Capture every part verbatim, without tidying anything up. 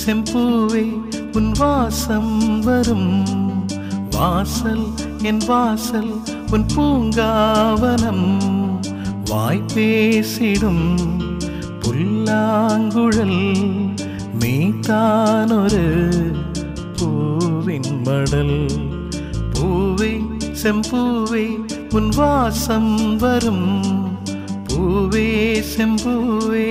செம்பூவே உன் வாசம் வரும் வாசல் என் வாசல் உன் பூங்காவனம் வாய் பேசிடும் புல்லாங்குழல் நீதானொரு பூவின் மடல் பூவே செம்பூவே உன் வாசம் வரும் பூவே செம்பூவே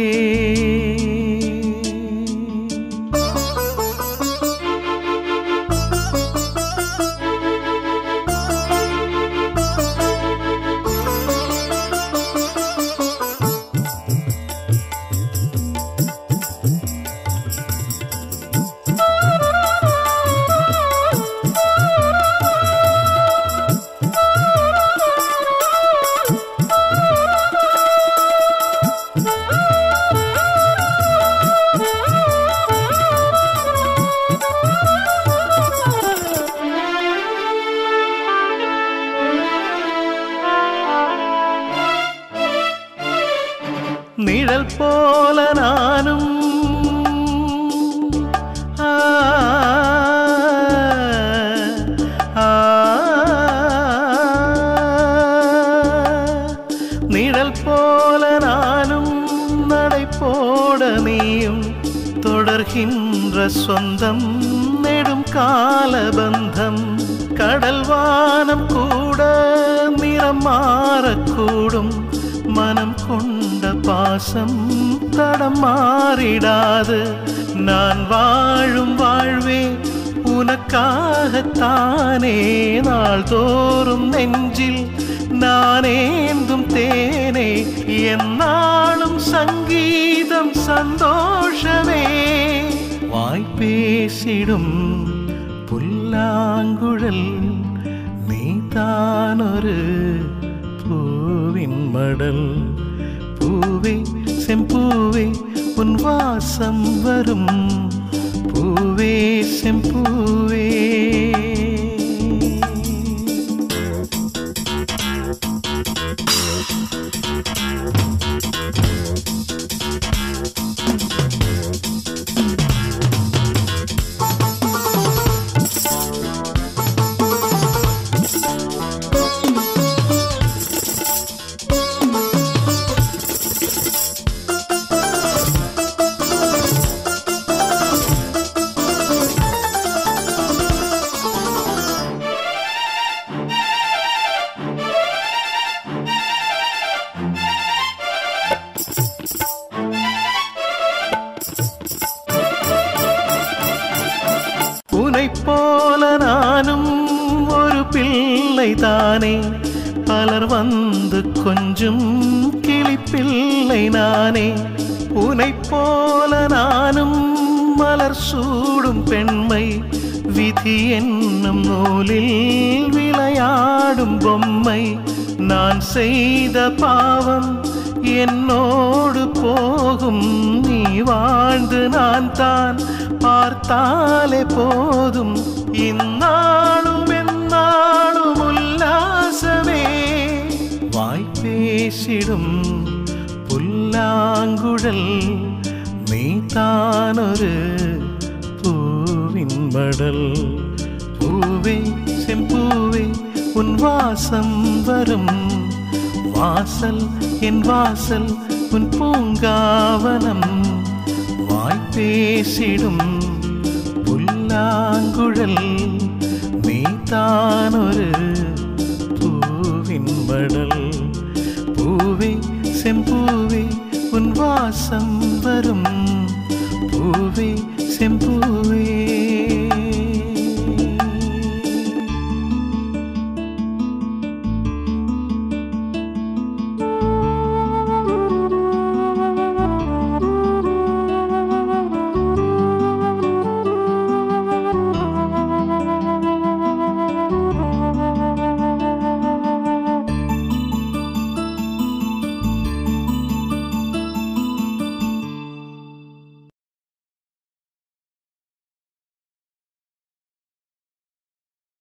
நிழல் போல நானும் ஆ ஆ நிழல் போல நானும் நடை போட நீயும் தொடர்கின்ற சொந்தம் நெடும் காலபந்தம் கடல் வானம் கூட நிறம் மாறக்கூடும் மனம் கொண்ட பாசம் தடம் மாறிடாது நான் வாழும் வாழ்வே உனக்காகத்தானே நாள்தோறும் நெஞ்சில் நானேந்தும் தேனே என்னாலும் சங்கீதம் சந்தோஷமே வாய் பேசிடும் புல்லாங்குழல் நீதானொரு பூவின் மடல் பூவே செம்பூவே உன் வாசம் வரும் பூவே செம்பூவே உனைப் போல நானும் ஒரு பிள்ளை தானே பலர் வந்து கொஞ்சம் கிளிப்பிள்ளை நானே உனைப் போல நானும் மலர் சூடும் பெண்மை விதி என்னும் நூலில் விளையாடும் பொம்மை நான் செய்த பாவம் என்னோடு போகும் நீ வாழ்ந்து நான் தான் பார்த்தாலே போதும் இந்நாளும் எந்நாளும் உல்லாசமே வாய் பேசிடும் புல்லாங்குழல் நீதானொரு பூவின் மடல் பூவே செம்பூவே உன் வாசம் வரும் வாசல் என் வாசல் உன் பூங்காவனம் வாய் பேசிடும் புல்லாங்குழல் நீதானொரு